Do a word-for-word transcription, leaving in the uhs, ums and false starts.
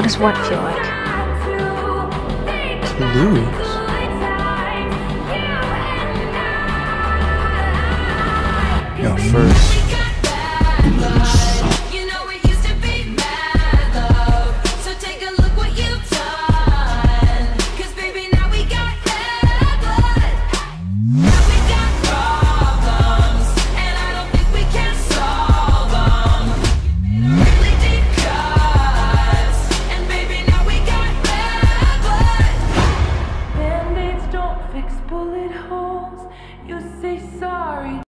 does what feel like? To lose. Yo, first